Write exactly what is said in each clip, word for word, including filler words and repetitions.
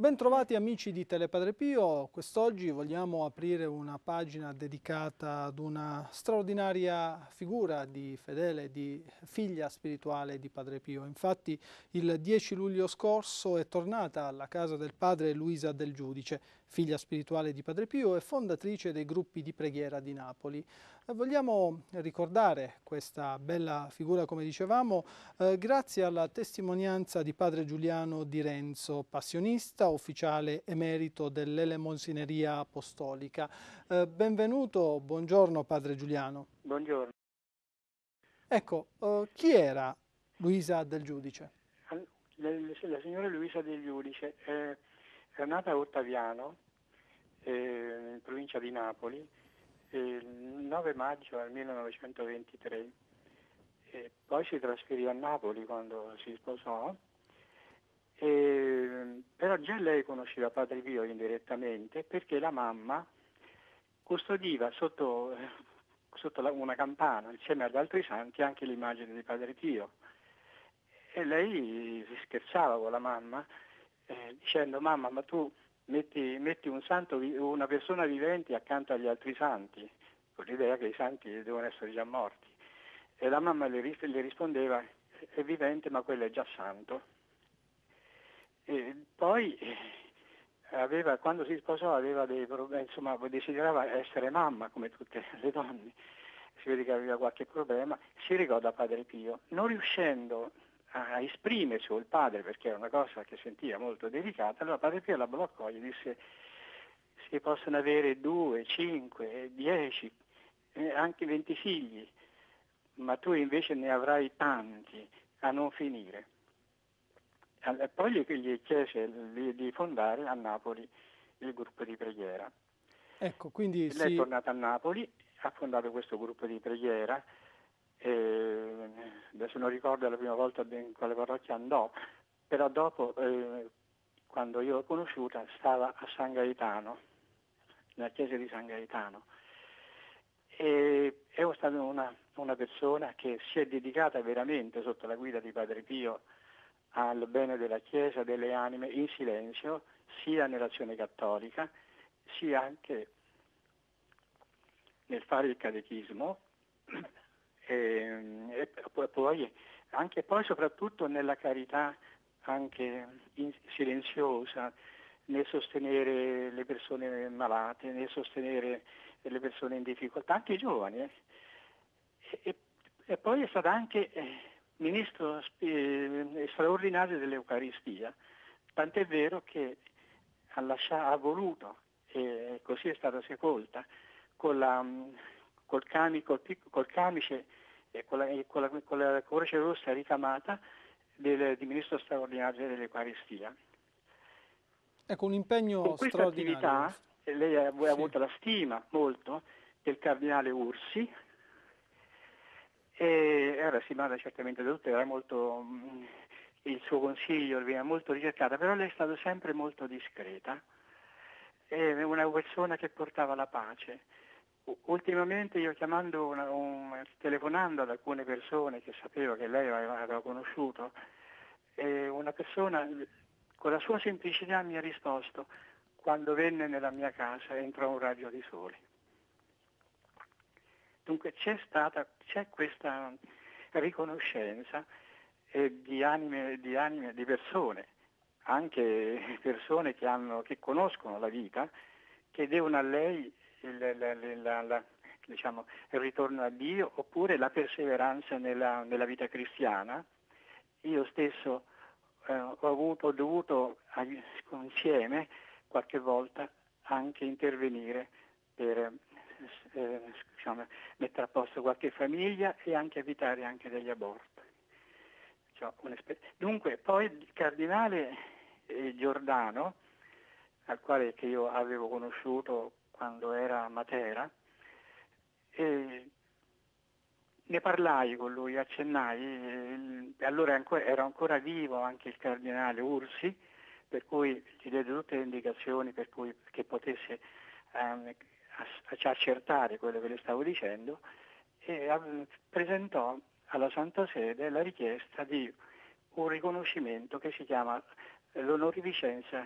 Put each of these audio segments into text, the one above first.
Bentrovati amici di Telepadre Pio, quest'oggi vogliamo aprire una pagina dedicata ad una straordinaria figura di fedele, di figlia spirituale di Padre Pio. Infatti il dieci luglio scorso è tornata alla casa del padre Luisa Del Giudice, figlia spirituale di Padre Pio e fondatrice dei gruppi di preghiera di Napoli. Eh, Vogliamo ricordare questa bella figura, come dicevamo, eh, grazie alla testimonianza di padre Giuliano Di Renzo, passionista, ufficiale emerito dell'Elemosineria Apostolica. Eh, benvenuto, buongiorno padre Giuliano. Buongiorno. Ecco, eh, chi era Luisa Del Giudice? La, la signora Luisa Del Giudice è, è nata a Ottaviano, eh, in provincia di Napoli, eh, il nove maggio del millenovecentoventitré. E poi si trasferì a Napoli quando si sposò, e, però già lei conosceva Padre Pio indirettamente perché la mamma custodiva sotto, sotto la, una campana insieme agli altri santi anche l'immagine di Padre Pio. E lei si scherzava con la mamma eh, dicendo: mamma, ma tu metti, metti un santo, una persona vivente accanto agli altri santi, con l'idea che i santi devono essere già morti. E la mamma le, ris- le rispondeva: è vivente ma quello è già santo. E poi eh, aveva, quando si sposò aveva dei problemi, insomma desiderava essere mamma come tutte le donne, si vede che aveva qualche problema, si recò da Padre Pio, non riuscendo a esprimersi col padre perché era una cosa che sentiva molto delicata. Allora Padre Pio la bloccò e gli disse: si possono avere due, cinque, dieci, eh, anche venti figli, ma tu invece ne avrai tanti a non finire. E poi gli gli chiese di di fondare a Napoli il gruppo di preghiera. Ecco, quindi Lei è si... tornata a Napoli, ha fondato questo gruppo di preghiera. E adesso non ricordo la prima volta in quale parrocchia andò, però dopo, eh, quando io l'ho conosciuta, stava a San Gaetano, nella chiesa di San Gaetano. E è stata una, una persona che si è dedicata veramente sotto la guida di Padre Pio al bene della Chiesa, delle anime, in silenzio, sia nell'azione cattolica, sia anche nel fare il catechismo e, e poi anche poi soprattutto nella carità anche in, silenziosa, nel sostenere le persone malate, nel sostenere le persone in difficoltà, anche i giovani. Eh. E, e poi è stata anche eh, ministro eh, straordinario dell'Eucaristia, tant'è vero che ha, lasciato, ha voluto, e così è stata sepolta, con la, col, cami, col, col camice e con la, e con, la, con la croce rossa ricamata del, di ministro straordinario dell'Eucaristia. Ecco, un Con impegno questa straordinario attività questo. eh, lei ha, ha Sì. avuto la stima molto del cardinale Ursi, e era stimata certamente da tutti, era molto, mh, il suo consiglio veniva molto ricercata, però lei è stata sempre molto discreta, è una persona che portava la pace. Ultimamente io chiamando una, un, telefonando ad alcune persone che sapevo che lei aveva, aveva conosciuto, e una persona con la sua semplicità mi ha risposto: quando venne nella mia casa entrò un raggio di sole. Dunque c'è stata, c'è questa riconoscenza eh, di anime, di anime, di persone, anche persone che, hanno, che conoscono la vita, che devono a lei il, la, la, la, diciamo, il ritorno a Dio oppure la perseveranza nella, nella vita cristiana. Io stesso eh, ho avuto, ho dovuto insieme qualche volta anche intervenire per eh, diciamo, mettere a posto qualche famiglia e anche evitare anche degli aborti. Cioè, dunque poi il cardinale eh, Giordano, al quale che io avevo conosciuto quando era a Matera, e ne parlai con lui, accennai, eh, allora ancora, era ancora vivo anche il cardinale Ursi, per cui gli diede tutte le indicazioni per cui che potesse ehm, accertare quello che le stavo dicendo, e eh, presentò alla Santa Sede la richiesta di un riconoscimento che si chiama l'onorificenza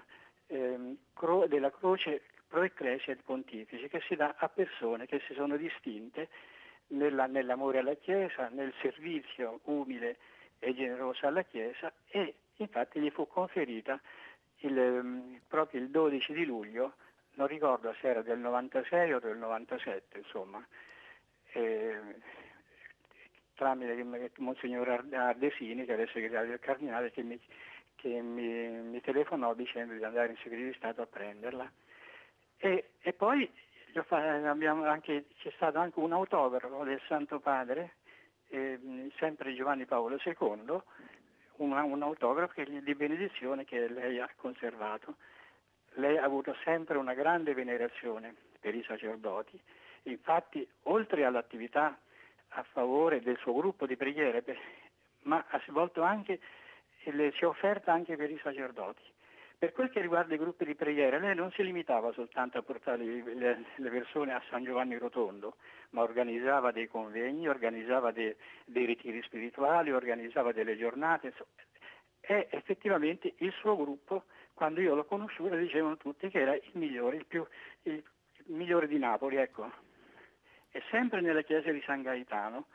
ehm, cro- della croce pro ecclesia et pontifici, che si dà a persone che si sono distinte nella- nell'amore alla Chiesa, nel servizio umile e generoso alla Chiesa, e infatti gli fu conferita il, ehm, proprio il dodici di luglio, non ricordo se era del novantasei o del novantasette, insomma, eh, tramite Monsignor Ardesini, che era il segretario del Cardinale, che mi, che mi, mi telefonò dicendo di andare in segreto di Stato a prenderla. E, e poi abbiamo anche, c'è stato anche un autografo del Santo Padre, eh, sempre Giovanni Paolo secondo, un, un autografo che, di benedizione che lei ha conservato. Lei ha avuto sempre una grande venerazione per i sacerdoti, infatti oltre all'attività a favore del suo gruppo di preghiere, ma ha svolto anche, le, si è offerta anche per i sacerdoti. Per quel che riguarda i gruppi di preghiera, lei non si limitava soltanto a portare le, le persone a San Giovanni Rotondo, ma organizzava dei convegni, organizzava dei, dei ritiri spirituali, organizzava delle giornate, e effettivamente il suo gruppo, quando io l'ho conosciuto, dicevano tutti che era il migliore, il, più, il, il migliore di Napoli, ecco. E sempre nella chiesa di San Gaetano.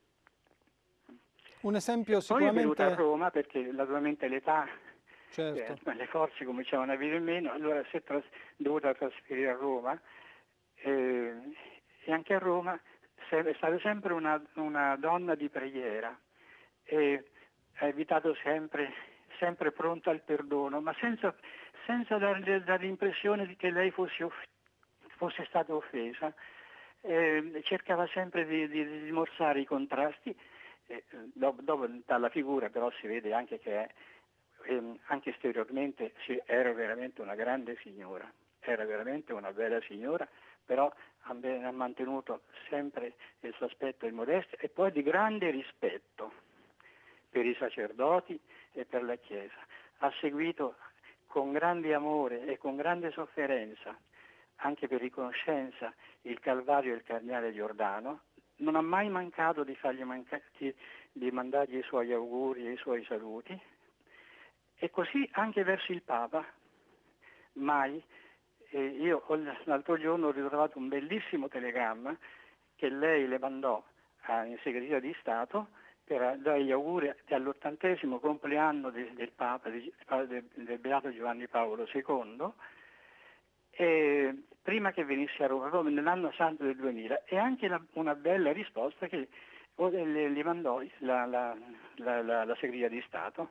Un esempio E poi è venuta a sicuramente... Roma perché naturalmente l'età, eh, Certo. le forze cominciavano a venire meno, allora si è tras- dovuta trasferire a Roma, eh, e anche a Roma è stata sempre una, una donna di preghiera, e ha evitato sempre, sempre pronta al perdono, ma senza, senza dare, dare l'impressione di che lei fosse, off- fosse stata offesa. Eh, cercava sempre di, di, di smorzare i contrasti, eh, dopo, dopo dalla figura però si vede anche che è, ehm, anche esteriormente sì, era veramente una grande signora, era veramente una bella signora, però ha, ha mantenuto sempre il suo aspetto di modestia e poi di grande rispetto per i sacerdoti e per la Chiesa. Ha seguito con grande amore e con grande sofferenza, anche per riconoscenza, il Calvario e il Cardinale Giordano, non ha mai mancato di, fargli manca- di, di mandargli i suoi auguri e i suoi saluti, e così anche verso il Papa, mai. Eh, io l'altro giorno ho ritrovato un bellissimo telegramma che lei le mandò a, in segreteria di Stato per dare gli auguri all'ottantesimo compleanno de, del Papa, de, del, del Beato Giovanni Paolo secondo, e prima che venisse a Roma, proprio nell'anno santo del duemila, e anche la, una bella risposta che le, le mandò la, la, la, la, la segreteria di Stato.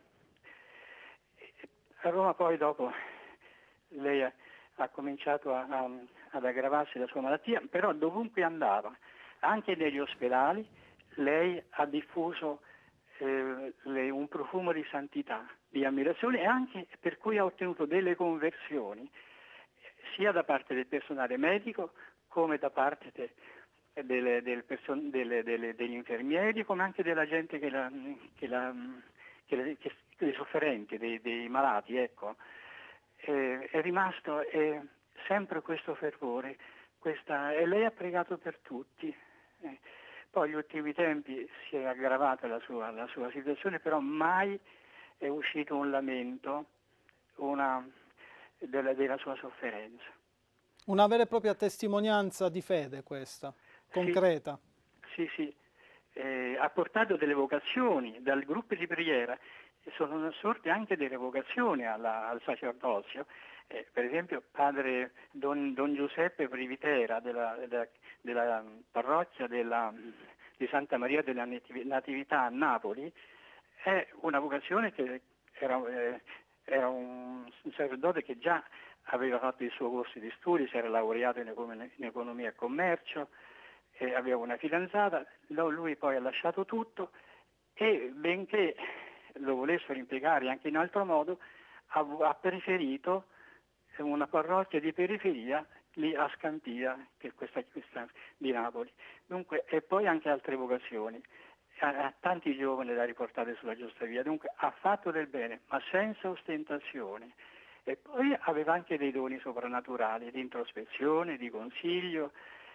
A Roma poi dopo lei ha, ha cominciato a, a, ad aggravarsi la sua malattia, però dovunque andava, anche negli ospedali, lei ha diffuso eh, le, un profumo di santità, di ammirazione, e anche per cui ha ottenuto delle conversioni, sia da parte del personale medico come da parte de, delle, del person, delle, delle, degli infermieri, come anche della gente che la, che la, che la, che, dei sofferenti, dei, dei malati, ecco. Eh, è rimasto eh, sempre questo fervore, questa, e lei ha pregato per tutti. Eh, poi negli ultimi tempi si è aggravata la sua, la sua situazione, però mai è uscito un lamento una, della, della sua sofferenza. Una vera e propria testimonianza di fede questa, Sì, concreta. sì, sì. Eh, ha portato delle vocazioni dal gruppo di preghiera, sono sorte anche delle vocazioni alla, al sacerdozio. Eh, per esempio padre Don, Don Giuseppe Privitera della, della, della parrocchia della, di Santa Maria della Natività a Napoli, è una vocazione che era, eh, era un, un sacerdote che già aveva fatto il suo corso di studi, si era laureato in, econ- in economia e commercio, eh, aveva una fidanzata, lui poi ha lasciato tutto e benché lo volessero impiegare anche in altro modo, ha, ha preferito una parrocchia di periferia lì a Scampia, che è questa, questa di Napoli. Dunque, e poi anche altre vocazioni. Ha, ha tanti giovani da riportare sulla giusta via, dunque ha fatto del bene, ma senza ostentazione. E poi aveva anche dei doni soprannaturali, di introspezione, di consiglio,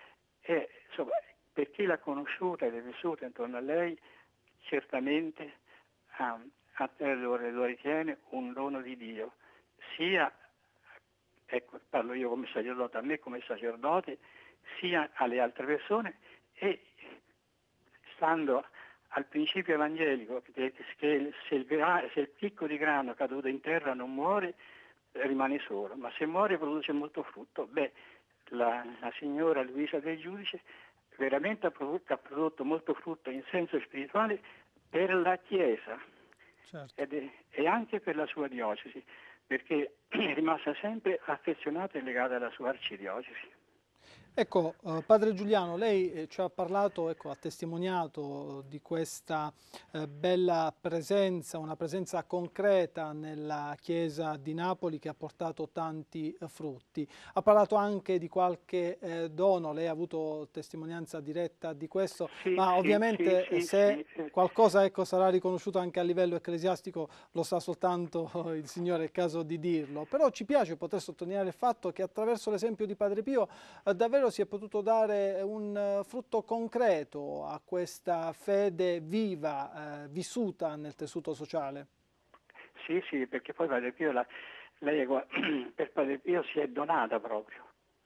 e insomma, per chi l'ha conosciuta ed è vissuta intorno a lei, certamente ah, lo, lo ritiene un dono di Dio, sia ecco, parlo io come sacerdote, a me come sacerdote, sia alle altre persone, e stando al principio evangelico che, che se, il, se il chicco di grano caduto in terra non muore, rimane solo, ma se muore produce molto frutto. Beh, la, la signora Luisa del Giudice veramente ha prodotto, ha prodotto molto frutto in senso spirituale per la Chiesa, Certo. ed è, e anche per la sua diocesi, perché è rimasta sempre affezionata e legata alla sua arcidiocesi. Ecco, eh, padre Giuliano, lei eh, ci ha parlato, ecco, ha testimoniato di questa eh, bella presenza, una presenza concreta nella chiesa di Napoli che ha portato tanti eh, frutti. Ha parlato anche di qualche eh, dono, lei ha avuto testimonianza diretta di questo, Sì, ma sì, sì, ovviamente eh, sì, se sì. eh, qualcosa, ecco, sarà riconosciuto anche a livello ecclesiastico lo sa soltanto il Signore, è il caso di dirlo. Però ci piace poter sottolineare il fatto che attraverso l'esempio di Padre Pio eh, davvero si è potuto dare un eh, frutto concreto a questa fede viva, eh, vissuta nel tessuto sociale. Sì, sì, perché poi Padre Pio, la, lei è gua- per Padre Pio si è donata proprio.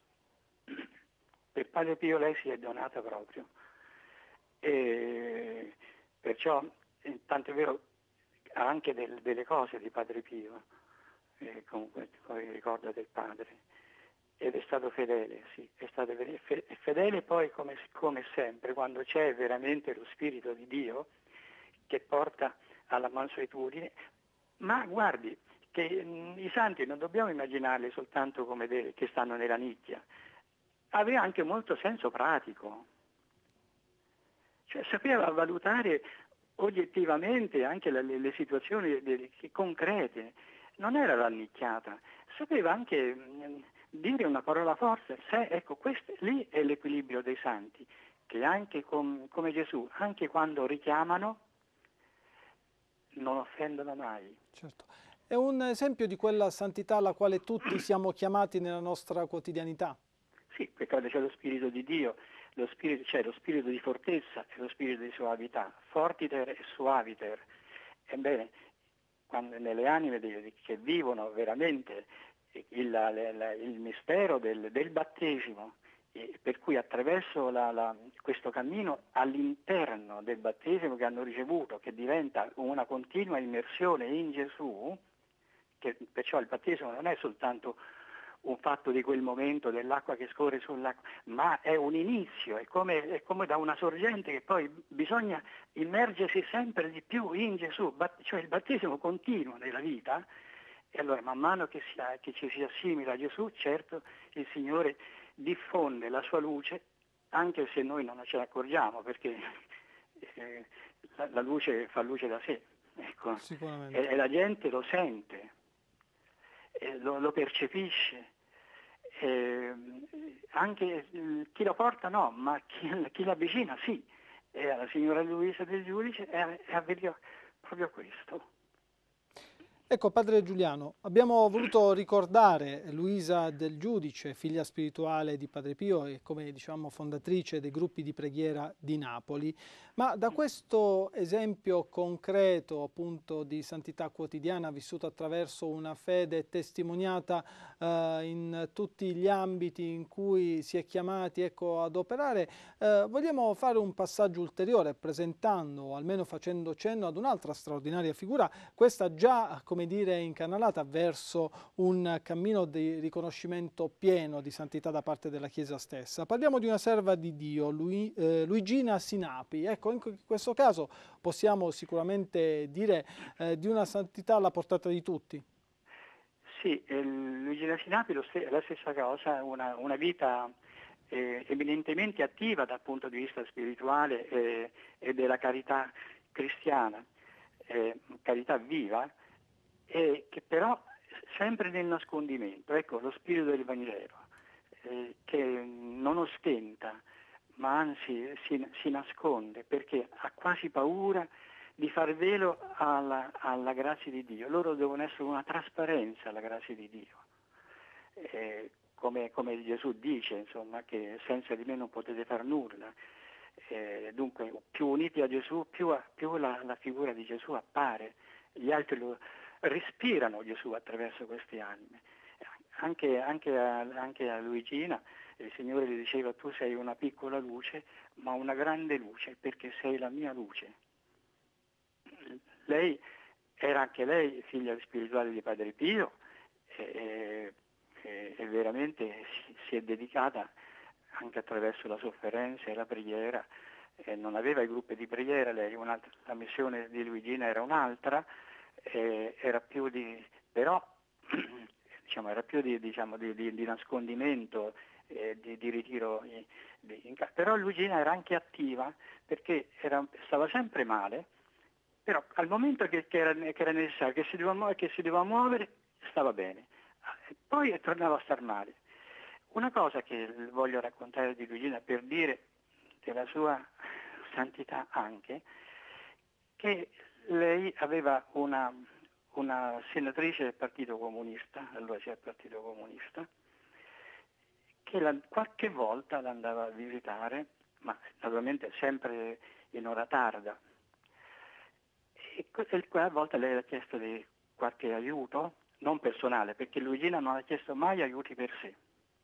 Per Padre Pio lei si è donata proprio. E perciò, eh, tanto è vero, ha anche del- delle cose di Padre Pio, eh, comunque poi ricorda del padre. Ed è stato fedele, sì, è stato fe- fe- fedele poi come, come sempre, quando c'è veramente lo Spirito di Dio che porta alla mansuetudine. Ma guardi, che mh, i santi non dobbiamo immaginarli soltanto come dei, che stanno nella nicchia, aveva anche molto senso pratico, cioè sapeva valutare oggettivamente anche le, le- le situazioni de- che- concrete, non era rannicchiata, sapeva anche mh, dire una parola forte, se, ecco, questo, lì è l'equilibrio dei santi, che anche com- come Gesù, anche quando richiamano, non offendono mai. Certo. È un esempio di quella santità alla quale tutti siamo chiamati nella nostra quotidianità. Sì, perché c'è lo Spirito di Dio, lo spirito, c'è lo spirito di fortezza e lo spirito di soavità, fortiter e suaviter. Ebbene, quando nelle anime di- che vivono veramente il, la- la- il mistero del, del battesimo, e per cui attraverso la- la- questo cammino all'interno del battesimo che hanno ricevuto, che diventa una continua immersione in Gesù, che perciò il battesimo non è soltanto un fatto di quel momento dell'acqua che scorre sull'acqua, ma è un inizio, è come, è come da una sorgente che poi bisogna immergersi sempre di più in Gesù, cioè il battesimo continua nella vita, e allora man mano che, si, che ci si assimila a Gesù, certo il Signore diffonde la sua luce, anche se noi non ce ne accorgiamo, perché eh, la, la luce fa luce da sé, ecco, e, Sicuramente. e la gente lo sente, e lo, lo percepisce. Eh, anche eh, chi lo porta no, ma chi, chi l'avvicina sì. E alla signora Luisa del Giudice è, è avvenuto proprio questo. Ecco, padre Giuliano, abbiamo voluto ricordare Luisa del Giudice, figlia spirituale di Padre Pio e come diciamo fondatrice dei gruppi di preghiera di Napoli, ma da questo esempio concreto appunto di santità quotidiana vissuta attraverso una fede testimoniata eh, in tutti gli ambiti in cui si è chiamati, ecco, ad operare, eh, vogliamo fare un passaggio ulteriore presentando, o almeno facendo cenno ad un'altra straordinaria figura, questa già, come dire, incanalata verso un cammino di riconoscimento pieno di santità da parte della Chiesa stessa. Parliamo di una serva di Dio, Lui, eh, Luigina Sinapi. Ecco, in questo caso possiamo sicuramente dire eh, di una santità alla portata di tutti. Sì, eh, Luigina Sinapi è la stessa cosa, una, una vita eh, eminentemente attiva dal punto di vista spirituale eh, e della carità cristiana, eh, carità viva, e che però sempre nel nascondimento, ecco lo spirito del Vangelo, eh, che non ostenta, ma anzi si, si nasconde perché ha quasi paura di far velo alla, alla grazia di Dio. Loro devono essere una trasparenza alla grazia di Dio. Eh, come, come Gesù dice, insomma, che senza di me non potete far nulla. Eh, dunque, più uniti a Gesù, più, più la, la figura di Gesù appare. Gli altri lo respirano Gesù attraverso queste anime. anche, anche, a, anche a Luigina il Signore le diceva: tu sei una piccola luce, ma una grande luce, perché sei la mia luce. Lei era anche lei figlia spirituale di Padre Pio e, e, e veramente si, si è dedicata anche attraverso la sofferenza e la preghiera. E non aveva i gruppi di preghiera, lei, la missione di Luigina era un'altra, eh, era più di, però diciamo, era più di, diciamo, di, di, di nascondimento, eh, di, di ritiro. Di, di, però Luigina era anche attiva perché era, stava sempre male, però al momento che, che, era, che era necessario, che si, doveva, che si doveva muovere, stava bene. E poi tornava a star male. Una cosa che voglio raccontare di Luigina per dire della sua santità anche, che lei aveva una, una senatrice del Partito Comunista, allora c'era il Partito Comunista, che la, qualche volta l'andava a visitare, ma naturalmente sempre in ora tarda. E quella volta lei ha chiesto di qualche aiuto, non personale, perché Luigina non ha chiesto mai aiuti per sé.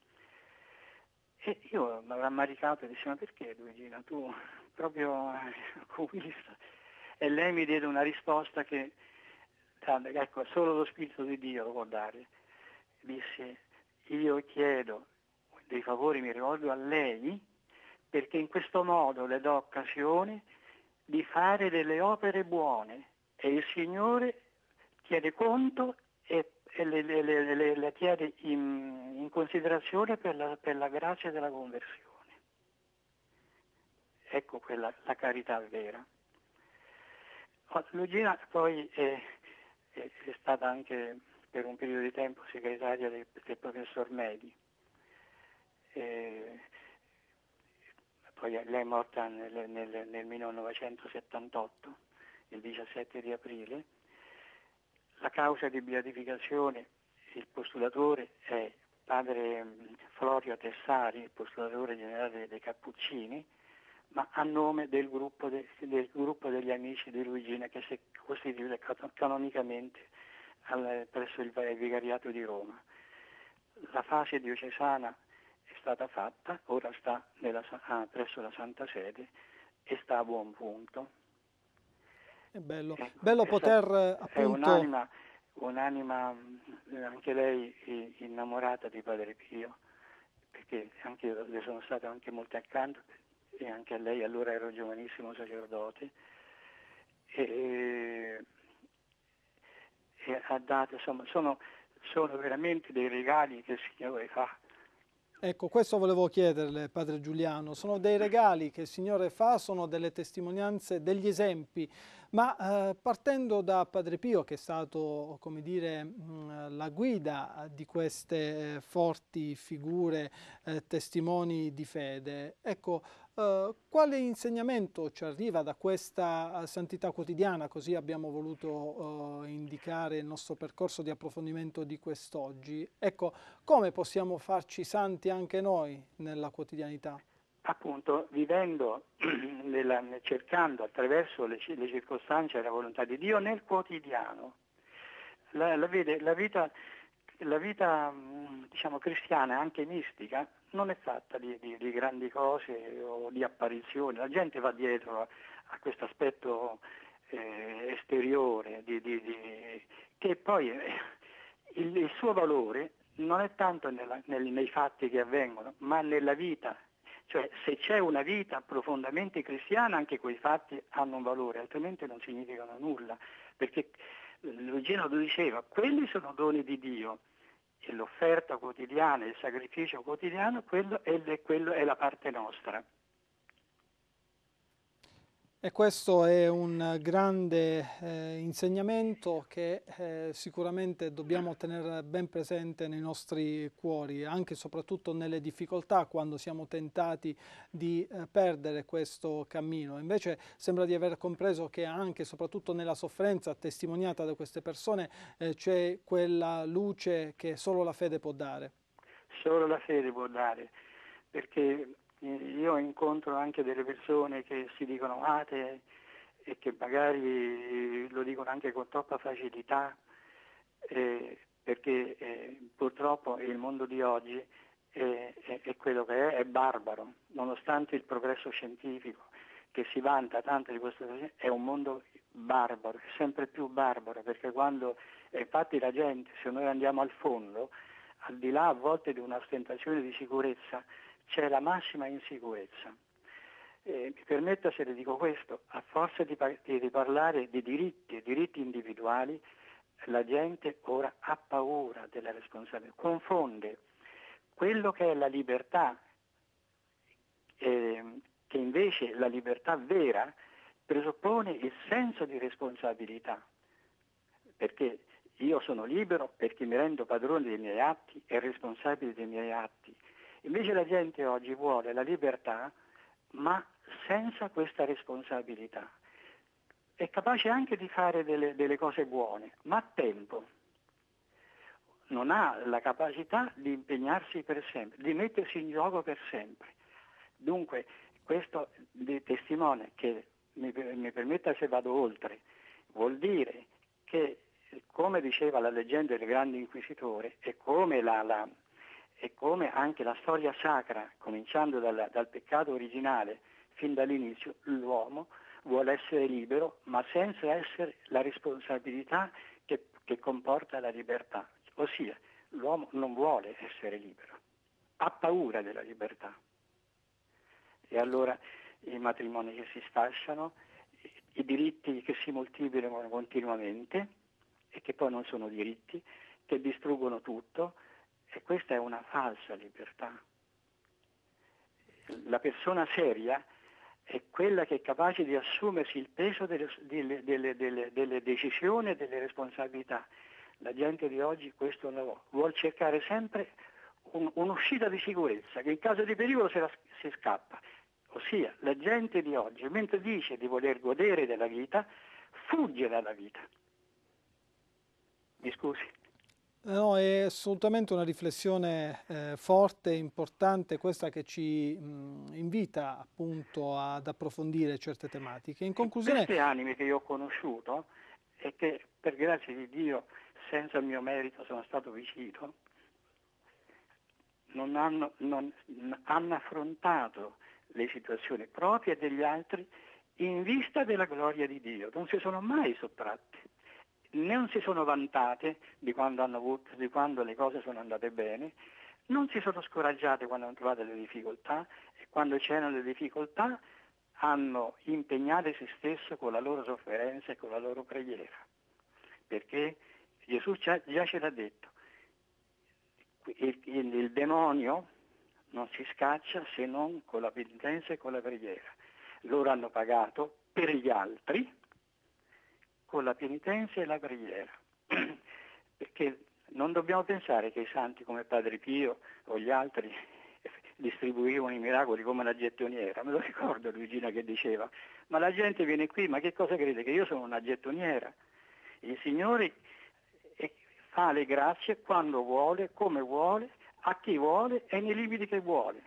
E io mi ho rammaricato e dissi: ma perché Luigina, tu proprio comunista? E lei mi diede una risposta che, ecco, solo lo Spirito di Dio lo può dare. Disse: io chiedo dei favori, mi rivolgo a lei, perché in questo modo le do occasione di fare delle opere buone e il Signore chiede conto e, e le, le, le, le, le tiene in, in considerazione per la, per la grazia della conversione. Ecco quella, la carità vera. Luigina poi è, è, è stata anche per un periodo di tempo segretaria del, del professor Medi. E poi lei è morta nel, nel, nel millenovecentosettantotto, il diciassette di aprile. La causa di beatificazione, il postulatore è padre Florio Tessari, il postulatore generale dei Cappuccini, ma a nome del gruppo, de, del gruppo degli amici di Luigina, che si è costituito canonicamente al, presso il Vicariato di Roma. La fase diocesana è stata fatta, ora sta nella, ah, presso la Santa Sede e sta a buon punto. È bello, Ecco, bello è poter stata, è appunto... un'anima, un'anima, anche lei innamorata di Padre Pio, perché anche io le sono stato anche molto accanto, e anche a lei, allora ero giovanissimo sacerdote, e, e ha dato, insomma, sono, sono veramente dei regali che il Signore fa. Ecco, questo volevo chiederle, Padre Giuliano. Sono dei regali che il Signore fa, sono delle testimonianze, degli esempi, ma eh, partendo da Padre Pio, che è stato, come dire, mh, la guida di queste eh, forti figure, eh, testimoni di fede, ecco, eh, quale insegnamento ci arriva da questa santità quotidiana? Così abbiamo voluto eh, indicare il nostro percorso di approfondimento di quest'oggi. Ecco, come possiamo farci santi anche noi nella quotidianità? Appunto, vivendo, nella, cercando attraverso le, le circostanze e la volontà di Dio nel quotidiano. La, la, vede, la vita, la vita diciamo, cristiana, anche mistica, non è fatta di, di, di grandi cose o di apparizioni. La gente va dietro a, a questo aspetto eh, esteriore, di, di, di, che poi eh, il, il suo valore non è tanto nella, nel, nei fatti che avvengono, ma nella vita. Cioè, se c'è una vita profondamente cristiana, anche quei fatti hanno un valore, altrimenti non significano nulla, perché Luigina lo diceva, quelli sono doni di Dio, e l'offerta quotidiana, il sacrificio quotidiano, quello è, quello è la parte nostra. E questo è un grande eh, insegnamento che eh, sicuramente dobbiamo tenere ben presente nei nostri cuori, anche e soprattutto nelle difficoltà, quando siamo tentati di eh, perdere questo cammino. Invece sembra di aver compreso che anche e soprattutto nella sofferenza testimoniata da queste persone eh, c'è quella luce che solo la fede può dare. Solo la fede può dare, perché io incontro anche delle persone che si dicono atee e che magari lo dicono anche con troppa facilità, eh, perché eh, purtroppo il mondo di oggi è, è, è quello che è, è barbaro, nonostante il progresso scientifico che si vanta tanto di questo, è un mondo barbaro, sempre più barbaro, perché quando, e infatti la gente, se noi andiamo al fondo, al di là a volte di un'ostentazione di sicurezza, c'è la massima insicurezza. Eh, mi permetta se le dico questo, a forza di, di parlare di diritti e diritti individuali, la gente ora ha paura della responsabilità, confonde quello che è la libertà, eh, che invece la libertà vera presuppone il senso di responsabilità, perché io sono libero perché mi rendo padrone dei miei atti e responsabile dei miei atti. Invece la gente oggi vuole la libertà, ma senza questa responsabilità. È capace anche di fare delle, delle cose buone, ma a tempo. Non ha la capacità di impegnarsi per sempre, di mettersi in gioco per sempre. Dunque, questo testimone, che mi, mi permetta se vado oltre, vuol dire che, come diceva la leggenda del grande inquisitore, e come, la, la, e come anche la storia sacra, cominciando dal, dal peccato originale fin dall'inizio, l'uomo vuole essere libero, ma senza essere la responsabilità che, che comporta la libertà. Ossia, l'uomo non vuole essere libero, ha paura della libertà. E allora i matrimoni che si sfasciano, i diritti che si moltiplicano continuamente e che poi non sono diritti, che distruggono tutto, e questa è una falsa libertà. La persona seria è quella che è capace di assumersi il peso delle, delle, delle, delle, delle decisioni e delle responsabilità. La gente di oggi questo non vuole, vuole cercare sempre un, un'uscita di sicurezza, che in caso di pericolo se la, si scappa. Ossia, la gente di oggi, mentre dice di voler godere della vita, fugge dalla vita. Mi scusi. No, è assolutamente una riflessione eh, forte e importante, questa che ci mh, invita appunto ad approfondire certe tematiche. In conclusione, queste anime che io ho conosciuto e che per grazia di Dio, senza il mio merito, sono stato vicino, non hanno, non, hanno affrontato le situazioni proprie e degli altri in vista della gloria di Dio, non si sono mai sottratti, non si sono vantate di quando, hanno avuto, di quando le cose sono andate bene, non si sono scoraggiate quando hanno trovato le difficoltà, e quando c'erano le difficoltà hanno impegnato se stesso con la loro sofferenza e con la loro preghiera, perché Gesù già ce l'ha detto, il, il, il demonio non si scaccia se non con la penitenza e con la preghiera. Loro hanno pagato per gli altri con la penitenza e la preghiera, perché non dobbiamo pensare che i santi come Padre Pio o gli altri distribuivano i miracoli come una gettoniera. Me lo ricordo Luigina che diceva, ma la gente viene qui, ma che cosa crede? Che io sono una gettoniera? Il Signore fa le grazie quando vuole, come vuole, a chi vuole e nei limiti che vuole.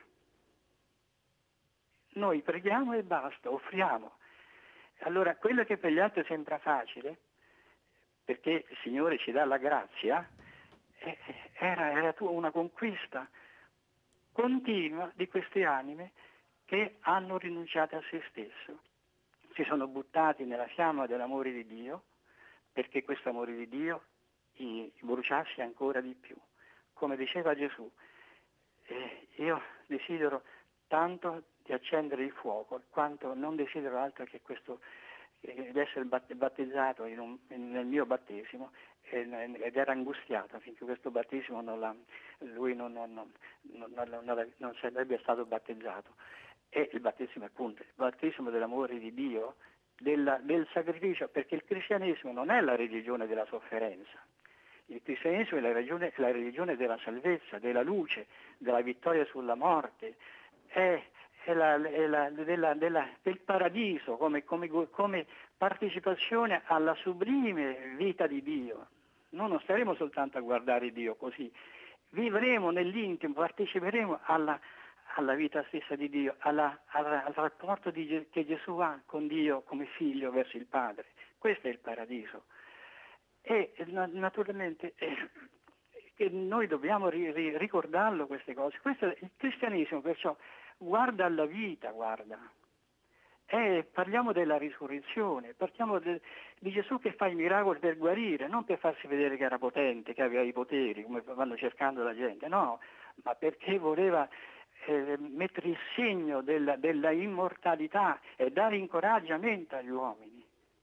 Noi preghiamo e basta, offriamo. Allora, quello che per gli altri sembra facile, perché il Signore ci dà la grazia, era, era una conquista continua di queste anime che hanno rinunciato a se stesso. Si sono buttati nella fiamma dell'amore di Dio, perché questo amore di Dio i bruciassi ancora di più. Come diceva Gesù, eh, io desidero tanto di accendere il fuoco, quanto non desidero altro che questo, eh, di essere battezzato in un, in, nel mio battesimo, eh, ed era angustiato finché questo battesimo non la, lui non, non, non, non, non, non sarebbe stato battezzato. E il battesimo appunto, il battesimo dell'amore di Dio, del, del sacrificio, perché il cristianesimo non è la religione della sofferenza. Il cristianesimo è la religione, la religione della salvezza, della luce, della vittoria sulla morte, è, è, la, è la, della, della, del paradiso come, come, come partecipazione alla sublime vita di Dio. Noi non staremo soltanto a guardare Dio così, vivremo nell'intimo, parteciperemo alla, alla vita stessa di Dio, alla, alla, al rapporto di, che Gesù ha con Dio come figlio verso il Padre. Questo è il paradiso. E naturalmente eh, che noi dobbiamo ri, ri, ricordarlo queste cose. Questo, il cristianesimo perciò guarda alla vita, guarda. Eh, parliamo della risurrezione, parliamo de, di Gesù che fa i miracoli per guarire, non per farsi vedere che era potente, che aveva i poteri, come vanno cercando la gente, no, ma perché voleva eh, mettere il segno della, della immortalità e dare incoraggiamento agli uomini.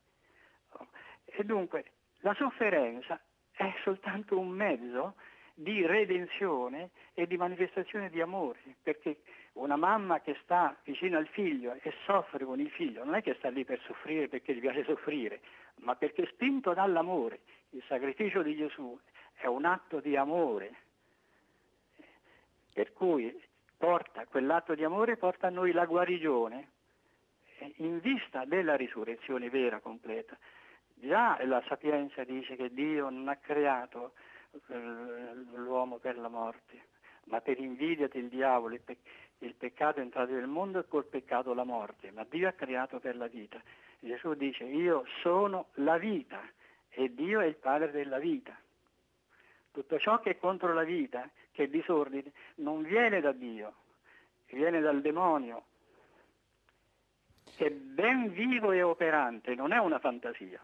E dunque la sofferenza è soltanto un mezzo di redenzione e di manifestazione di amore, perché una mamma che sta vicino al figlio e soffre con il figlio non è che sta lì per soffrire perché gli piace soffrire, ma perché spinto dall'amore. Il sacrificio di Gesù è un atto di amore, per cui porta, quell'atto di amore porta a noi la guarigione in vista della risurrezione vera, completa. Già la Sapienza dice che Dio non ha creato eh, l'uomo per la morte, ma per invidia del diavolo. Il, pe- il peccato è entrato nel mondo e col peccato la morte, ma Dio ha creato per la vita. Gesù dice: io sono la vita e Dio è il padre della vita. Tutto ciò che è contro la vita, che è disordine, non viene da Dio, viene dal demonio, che è ben vivo e operante, non è una fantasia.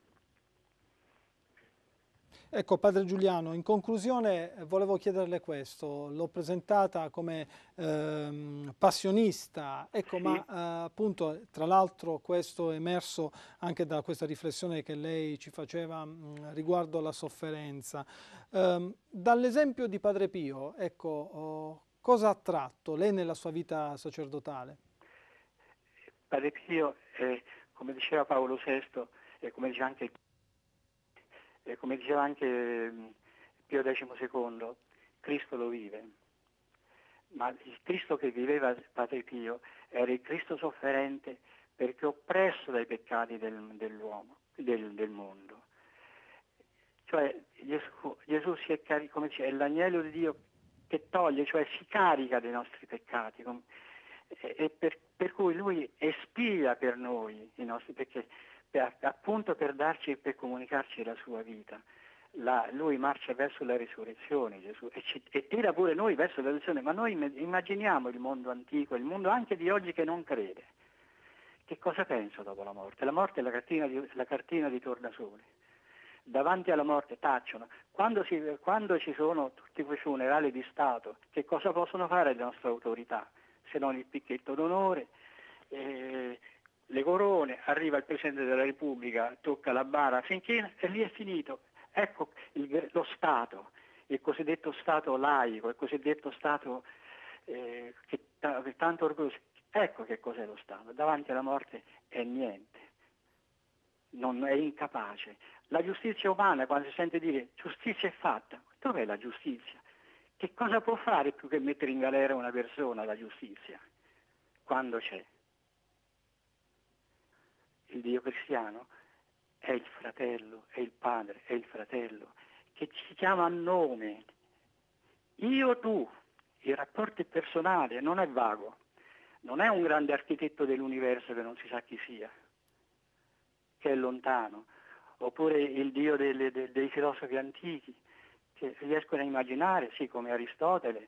Ecco, Padre Giuliano, in conclusione eh, volevo chiederle questo. L'ho presentata come ehm, passionista, ecco, Sì. ma eh, appunto, tra l'altro, questo è emerso anche da questa riflessione che lei ci faceva mh, riguardo alla sofferenza. Ehm, dall'esempio di Padre Pio, ecco, oh, cosa ha tratto lei nella sua vita sacerdotale? Padre Pio, eh, come diceva Paolo sesto, e come diceva anche, eh, come diceva anche eh, Pio decimo secondo, Cristo lo vive. Ma il Cristo che viveva Padre Pio era il Cristo sofferente perché oppresso dai peccati del, dell'uomo, del, del mondo. Cioè Gesù, Gesù si è, cari- come dice, è l'agnello di Dio che toglie, cioè si carica dei nostri peccati. Com- e, e per, per cui lui espia per noi i nostri peccati, per, appunto per darci, per comunicarci la sua vita. La, lui marcia verso la risurrezione, Gesù, e, ci, e tira pure noi verso la risurrezione, ma noi immaginiamo il mondo antico, il mondo anche di oggi che non crede. Che cosa pensa dopo la morte? La morte è la cartina di, la cartina di tornasole. Davanti alla morte tacciono. Quando, si, quando ci sono tutti quei funerali di Stato, che cosa possono fare le nostre autorità? Se non il picchetto d'onore, eh, le corone, arriva il Presidente della Repubblica, tocca la bara, finché e lì è finito. Ecco il, lo Stato, il cosiddetto Stato laico, il cosiddetto Stato eh, che, che tanto orgoglioso. Ecco che cos'è lo Stato. Davanti alla morte è niente, non è incapace. La giustizia umana, quando si sente dire giustizia è fatta, dov'è la giustizia? Che cosa può fare più che mettere in galera una persona la giustizia? Quando c'è? Il Dio cristiano è il fratello, è il padre, è il fratello, che ci chiama a nome. Io, tu, il rapporto è personale, non è vago. Non è un grande architetto dell'universo che non si sa chi sia, che è lontano. Oppure il Dio delle, de, dei filosofi antichi, che riescono a immaginare, sì, come Aristotele,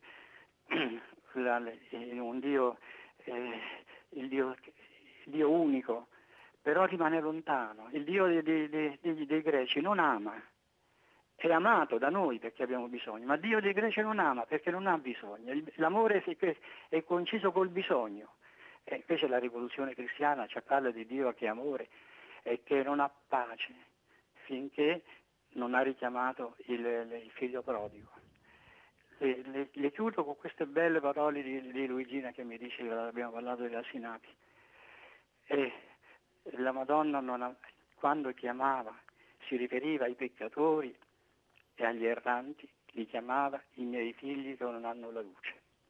un Dio, eh, il Dio, il Dio unico, però rimane lontano. Il Dio dei, dei, dei, dei greci non ama, è amato da noi perché abbiamo bisogno, ma Dio dei greci non ama perché non ha bisogno. L'amore è conciso col bisogno. E invece la rivoluzione cristiana ci parla di Dio che è amore e che non ha pace finché non ha richiamato il, il figlio prodigo. Le, le, le chiudo con queste belle parole di, di Luigina che mi diceva, abbiamo parlato della Sinapi. E la Madonna non ha, quando chiamava si riferiva ai peccatori e agli erranti, li chiamava i miei figli che non hanno la luce.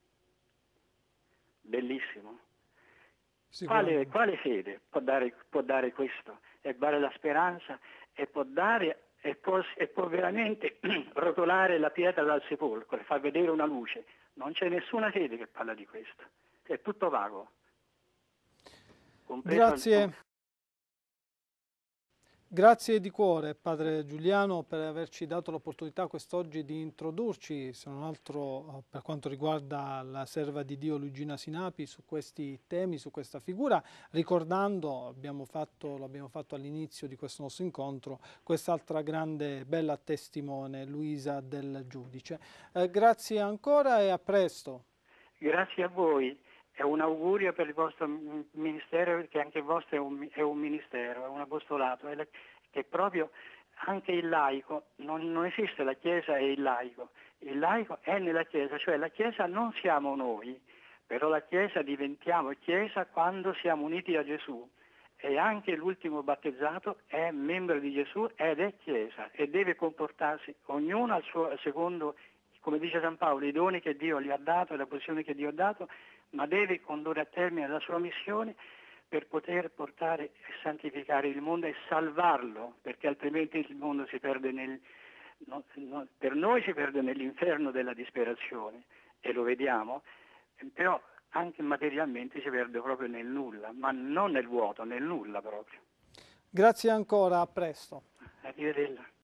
Bellissimo. Quale, quale fede può dare, può dare questo? E dare la speranza e può dare e può, e può veramente rotolare la pietra dal sepolcro e far vedere una luce. Non c'è nessuna fede che parla di questo. È tutto vago. Grazie. Grazie di cuore, padre Giuliano, per averci dato l'opportunità quest'oggi di introdurci, se non altro eh, per quanto riguarda la serva di Dio Luigina Sinapi, su questi temi, su questa figura, ricordando, abbiamo fatto, lo abbiamo fatto all'inizio di questo nostro incontro, quest'altra grande, bella testimone, Luisa del Giudice. Eh, grazie ancora e a presto. Grazie a voi. È un augurio per il vostro ministero, perché anche il vostro è un, è un ministero, è un apostolato, è la, che proprio anche il laico, non, non esiste la Chiesa e il laico, il laico è nella Chiesa, cioè la Chiesa non siamo noi, però la Chiesa diventiamo Chiesa quando siamo uniti a Gesù e anche l'ultimo battezzato è membro di Gesù ed è Chiesa e deve comportarsi ognuno al suo, secondo, come dice San Paolo, i doni che Dio gli ha dato e la posizione che Dio ha dato, ma deve condurre a termine la sua missione per poter portare e santificare il mondo e salvarlo, perché altrimenti il mondo si perde nel, no, no, per noi si perde nell'inferno della disperazione e lo vediamo, però anche materialmente si perde proprio nel nulla, ma non nel vuoto, nel nulla proprio. Grazie ancora, a presto. Arrivederla.